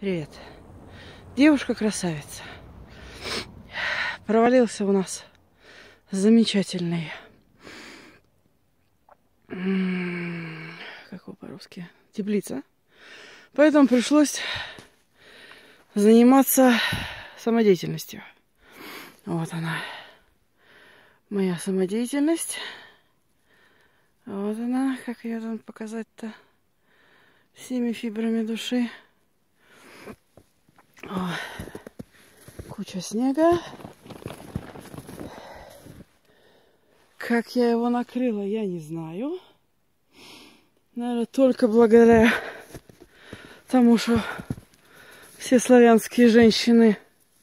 Привет. Девушка-красавица. Провалился у нас замечательный, как его по-русски, теплица. Поэтому пришлось заниматься самодеятельностью. Вот она, моя самодеятельность. Вот она, как ее там показать-то всеми фибрами души. О, куча снега. Как я его накрыла, я не знаю. Наверное, только благодаря тому, что все славянские женщины...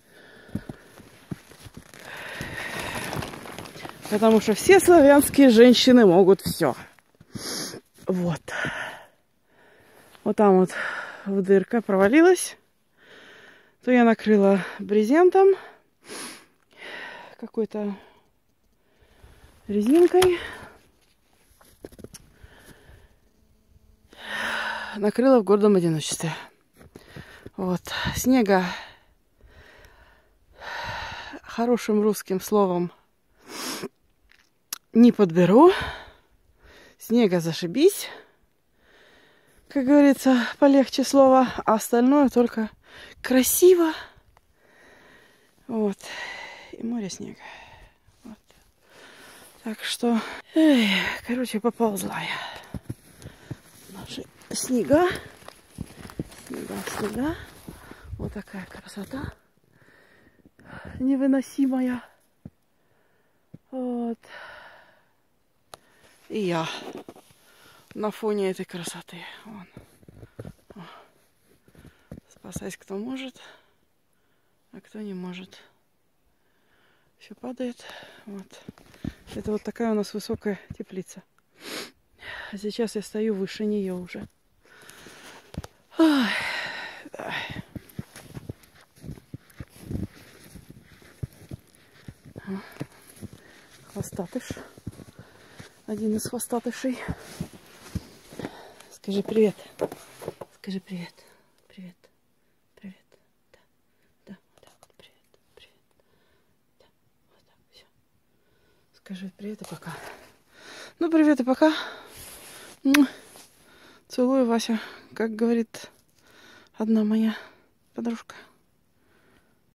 Потому что все славянские женщины могут все. Вот. Вот там вот дырка провалилась. То я накрыла брезентом, какой-то резинкой. Накрыла в гордом одиночестве. Вот. Снега хорошим русским словом не подберу. Снега зашибись. Как говорится, полегче слова. А остальное только красиво. Вот. И море снега. Вот. Так что... короче, поползла я. Наши снега. Снега. Вот такая красота. Невыносимая. Вот. И я на фоне этой красоты. Вон. Спасать кто может, а кто не может. Все падает. Вот. Это вот такая у нас высокая теплица. А сейчас я стою выше нее уже. Ой. Хвостатыш. Один из хвостатышей. Скажи привет. Скажи привет. Привет. Привет. Да. Да. Вот так. Привет. Привет. Да. Вот так. Все. Скажи привет и пока. Ну, привет и пока. Целую, Вася. Как говорит одна моя подружка.